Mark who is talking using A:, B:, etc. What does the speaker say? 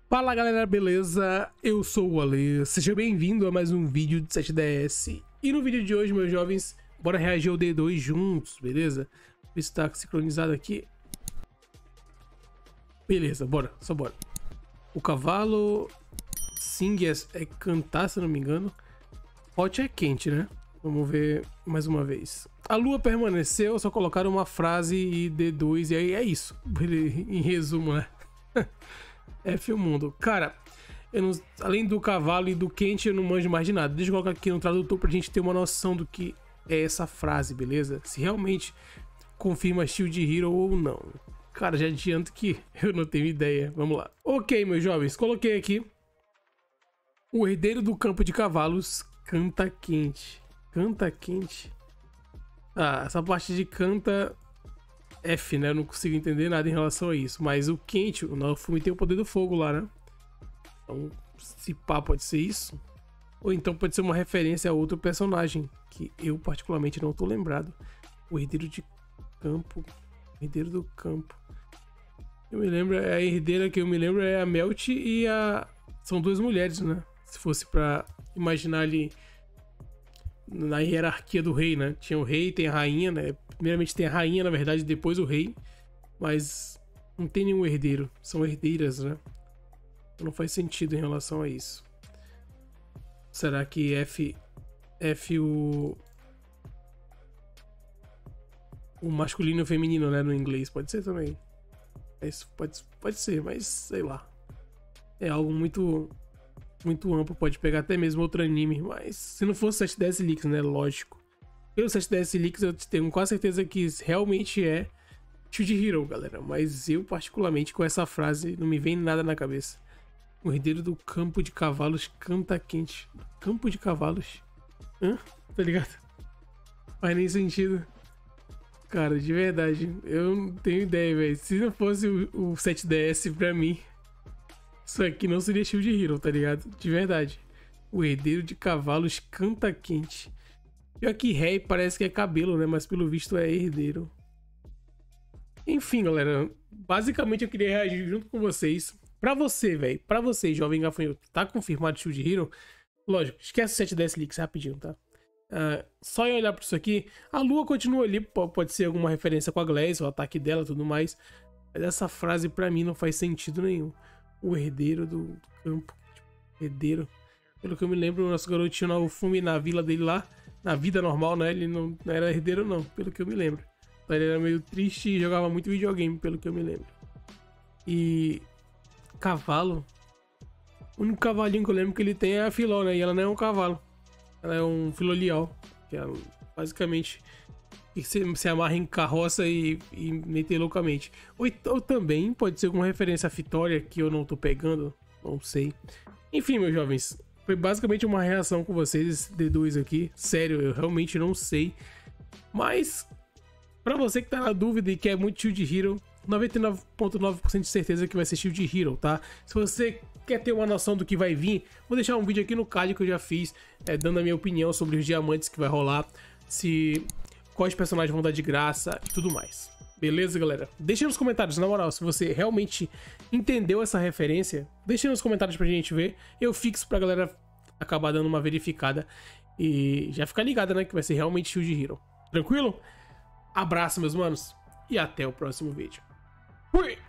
A: Fala galera, beleza? Eu sou o Ale, seja bem-vindo a mais um vídeo de 7DS. E no vídeo de hoje, meus jovens, bora reagir ao D2 juntos, beleza? Ver se tá sincronizado aqui. Beleza, bora, só bora. O cavalo sing é cantar, se eu não me engano. Hot é quente, né? Vamos ver mais uma vez. A lua permaneceu, só colocaram uma frase e D2 e aí é isso. Em resumo, né? F o mundo. Cara, eu não, além do cavalo e do quente, eu não manjo mais de nada. Deixa eu colocar aqui no tradutor pra gente ter uma noção do que é essa frase, beleza? Se realmente confirma Shield Hero ou não. Cara, já adianto que eu não tenho ideia. Vamos lá. Ok, meus jovens, coloquei aqui. O herdeiro do campo de cavalos canta quente. Canta quente? Ah, essa parte de canta... F, né? Eu não consigo entender nada em relação a isso. Mas o quente, o Naofumi tem o poder do fogo lá, né? Então, se pá, pode ser isso. Ou então pode ser uma referência a outro personagem, que eu particularmente não tô lembrado. O herdeiro de campo. Herdeiro do campo. Eu me lembro, a herdeira que eu me lembro é a Melt e a... São duas mulheres, né? Se fosse pra imaginar ali na hierarquia do rei, né? Tinha o rei, tem a rainha, né? Primeiramente tem a rainha, na verdade, depois o rei. Mas não tem nenhum herdeiro. São herdeiras, né? Não faz sentido em relação a isso. Será que F o masculino e o feminino, né? No inglês. Pode ser também. Isso pode ser, mas sei lá. É algo muito amplo. Pode pegar até mesmo outro anime. Mas se não fosse 7DS Leaks, né? Lógico. Pelo 7DS Leaks eu tenho quase certeza que realmente é Shield Hero, galera. Mas eu, particularmente, com essa frase, não me vem nada na cabeça. O herdeiro do campo de cavalos canta quente. Campo de cavalos? Hã? Tá ligado? Faz nem sentido. Cara, de verdade, eu não tenho ideia, velho. Se não fosse o 7DS pra mim, isso aqui não seria Shield Hero, tá ligado? De verdade. O herdeiro de cavalos canta quente. Pior que rei parece que é cabelo, né? Mas pelo visto é herdeiro. Enfim, galera. Basicamente eu queria reagir junto com vocês. Pra você, velho. Pra você, jovem gafanhoto. Tá confirmado Shield Hero? Lógico, esquece o 7DS Leaks rapidinho, tá? Só em olhar pra isso aqui. A lua continua ali. Pode ser alguma referência com a Glass, o ataque dela e tudo mais. Mas essa frase pra mim não faz sentido nenhum. O herdeiro do campo. Herdeiro. Pelo que eu me lembro, o nosso garotinho Naofumi na vila dele lá. Na vida normal, né? Ele não era herdeiro, não, pelo que eu me lembro. Então, ele era meio triste e jogava muito videogame, pelo que eu me lembro. E... cavalo? O único cavalinho que eu lembro que ele tem é a Filó, né? E ela não é um cavalo. Ela é um filolial. Que é basicamente... que se amarra em carroça e meter loucamente. Ou também pode ser alguma referência à Vitória que eu não tô pegando. Não sei. Enfim, meus jovens... foi basicamente uma reação com vocês, esse D2 aqui. Sério, eu realmente não sei. Mas, pra você que tá na dúvida e quer muito Shield Hero, 99,9% de certeza que vai ser Shield Hero, tá? Se você quer ter uma noção do que vai vir, vou deixar um vídeo aqui no card que eu já fiz, dando a minha opinião sobre os diamantes que vai rolar, quais personagens vão dar de graça e tudo mais. Beleza, galera? Deixa nos comentários, na moral, se você realmente entendeu essa referência, deixa nos comentários pra gente ver. Eu fixo pra galera acabar dando uma verificada e já ficar ligada, né, que vai ser realmente Shield Hero. Tranquilo? Abraço, meus manos, e até o próximo vídeo. Fui!